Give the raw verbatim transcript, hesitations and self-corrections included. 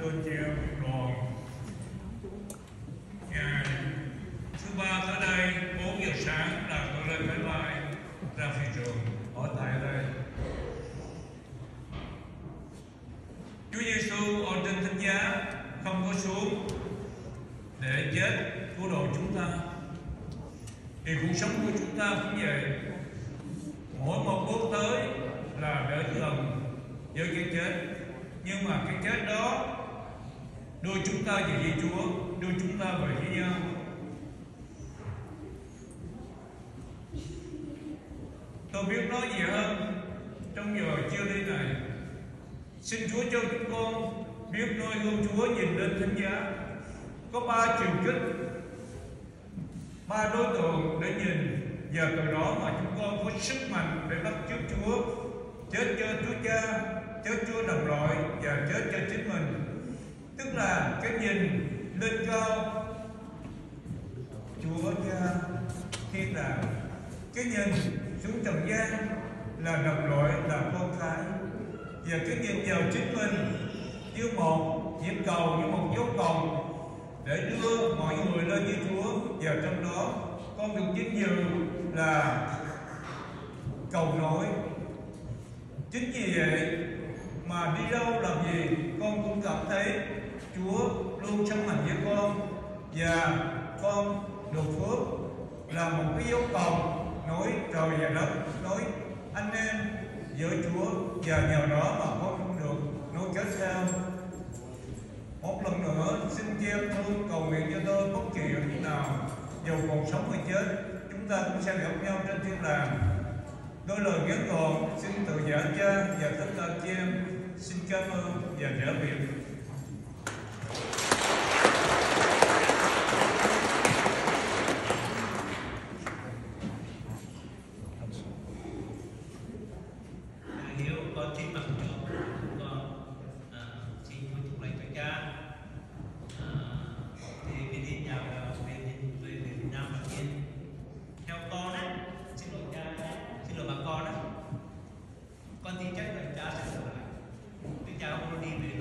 thưa chị em đoàn. Ngày thứ ba tới đây bốn giờ sáng là tôi lên máy bay ra phi trường ở tại đây. Chúa Giêsu ở trên thánh giá không có xuống để chết cứu độ chúng ta, thì cuộc sống của chúng ta cũng vậy. Mỗi một bước tới là để gần với cái chết, nhưng mà cái chết đó đưa chúng ta về với Chúa, đưa chúng ta về với nhau. Tôi biết nói gì hơn trong giờ chia ly này. Xin Chúa cho chúng con biết noi gương Chúa nhìn lên thánh giá. Có ba chiều kích, ba đối tượng để nhìn, và từ đó mà chúng con có sức mạnh để bắt chước Chúa, chết cho Chúa Cha, chết cho đồng loại và chết cho chính mình. Tức là cái nhìn lên cao Chúa Cha thiên đàng, cái nhìn xuống trần gian là đồng loại, là con cái, và cái nhìn vào chính mình như một nhịp cầu, như một dấu cầu để đưa mọi người lên với Chúa. Và trong đó con được vinh dự là cầu nối. Chính vì vậy mà đi đâu làm gì con cũng cảm thấy Chúa luôn sống hành với con, và con được phước là một cái dấu cầu nối trời và đất, nối anh em giữa Chúa, và nhờ đó mà con cũng được nối kết sao. Một lần nữa xin chị em thương cầu nguyện cho tôi, bất kỳ ở chỗ nào dù còn sống hay chết, chúng ta cũng sẽ gặp nhau trên thiên đàng. Đôi lời ngắn gọn xin từ giả Cha và tất cả chị em xin cảm ơn và trở biệt. Hiếu con xin mặc cho con à, xin vui chúc lành cho cha. À, thì vì đi nhờ về về về Việt Nam và Yên theo con đấy, xin lỗi cha, xin lỗi bà con đấy, con tin chắc là cha sẽ trở lại. Vì cha không đi về